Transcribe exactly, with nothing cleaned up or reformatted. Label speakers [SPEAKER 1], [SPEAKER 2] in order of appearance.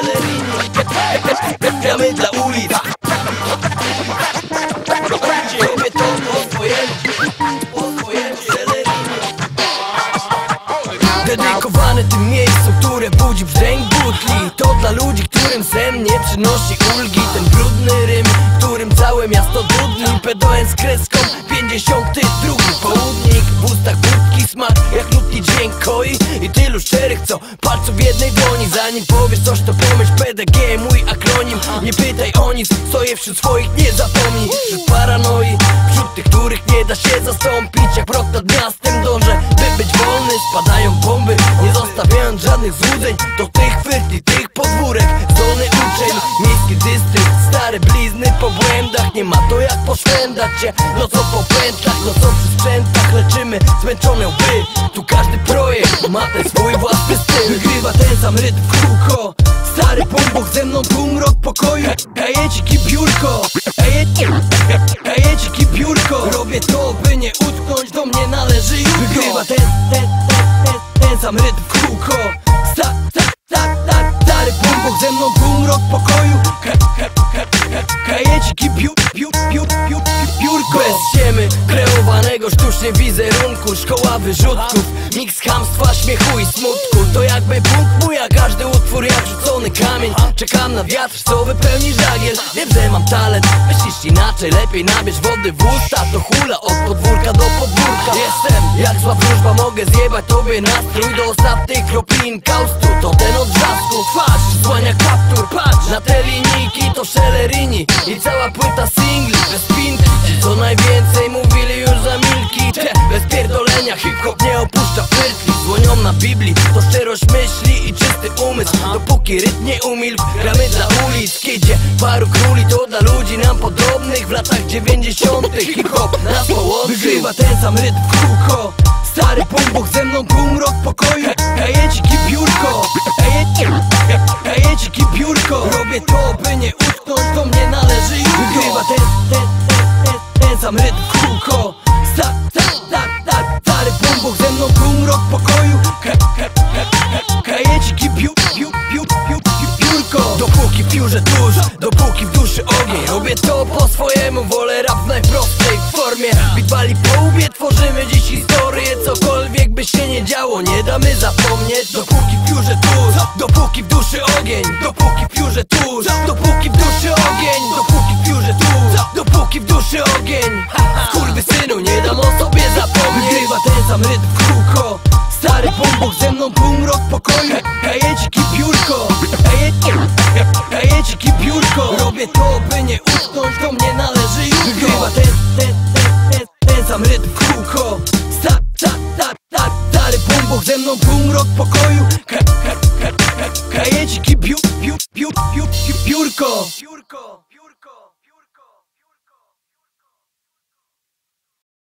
[SPEAKER 1] Gramy dla ulic. Robię to po swojemu, po swojemu dedykowany tym miejscu, które budzi brzęk butli. To dla ludzi, którym sen nie przynosi ulgi. Ten brudny rym, którym całe miasto dudni. P D N z kreską pięćdziesiąty drugi południk. W ustach budki smak, jak nutki dźwięk koi. I tylu szczerych, co palców w jednej dłoni. Zanim powiesz coś, to pomyśl P D G, mój akronim. Nie pytaj o nic, stoję wśród swoich, nie zapomnij. Wśród paranoi, wśród tych, których nie da się zastąpić. Jak rok nad miastem dążę, by być wolny. Spadają bomby, nie zostawiając żadnych złudzeń. Do tych chwyt i tych podwórek, zony uczeń. Miejski dystrykt, stare blizny po błędach. Nie ma to jak poszwędać się, no co po pętlach, no co przy sprzętach. Leczymy zmęczone łby, tu każdy projekt ma ten swój własny styl. Wygrywa ten sam rytm w kółko. Stary bombok ze mną półmrok pokoju. Hejecik i biurko, hejecik i biurko. Robię to, by nie utknąć, do mnie należy jutro. Wygrywa ten, ten, ten, ten, ten sam rytm w kółko. Sta, tak, tak, tak, stary bombok ze mną półmrok pokoju. Hejecik i biu, biu, biu, biu, biurko. Bez ściemy, kreowanego sztucznie wizerunku. Szkoła wyrzutków, miks chamstwa, śmiechu i smutku. To jakby punkt mój, a każdy utwór jak rzucony kamień. Czekam na wiatr, co wypełni żagiel. Wiem, że mam talent, myślisz inaczej. Lepiej nabierz wody w usta, to hula od podwórka do podwórka. Jestem jak zła wróżba, mogę zjebać tobie nastrój. Do ostatniej kropli inkaustu, to ten od wrzasku. Twarz słania kaptur, patrz na te linijki, to szelerini. I cała płyta singli, bez pinki. Co najwięcej mówili już za milki. Te bez pierdolenia, hip-hop nie opuszcza pyrtli. Dzwonią na Biblii, to szczerość myśli i czysty umysł. Dopóki rytm nie umilkł, gramy dla ulic. Kidzie paru króli, to dla ludzi nam podobnych. W latach dziewięćdziesiątych hip-hop nas połączył. Wygrywa ten sam rytm w kółko. Stary bombok ze mną półmrok pokoju. Hejecik i biurko, hejecik i biurko. Robię to, by nie utknąć, do mnie należy jutro. Wygrywa ten, ten, ten, ten, ten sam rytm w kółko. Tak, tak, tak, tak, stary bombok ze mną półmrok pokoju. Hejecik i biu, biu, biu, biu, biurko. Dopóki w piórze tuż, dopóki w duszy ogień. Robię to po swojemu, wolę rap w najprostej formie. Beat wali po łbie, tworzymy dziś historię. Cokolwiek by się nie działo, nie damy zapomnieć. Dopóki w piórze tuż, dopóki w duszy ogień. Dopóki w piórze tuż, dopóki w duszy ogień. Dopóki w piórze tuż, dopóki w duszy ogień. Skurwysynu, nie dam o sobie zapomnieć. Wygrywa ten sam rytm w kółko. Stary bombok ze mną półmrok pokoju. Hejecik i biurko, hejecik i biurko. Robię to, by nie utknąć, do mnie należy jutro. Wygrywa ten, ten, ten, ten, ten sam rytm w kółko. Tak, tak, tak, tak, stary bombok ze mną półmrok pokoju. Hejecik i biu, biu, biu, biu, biurko.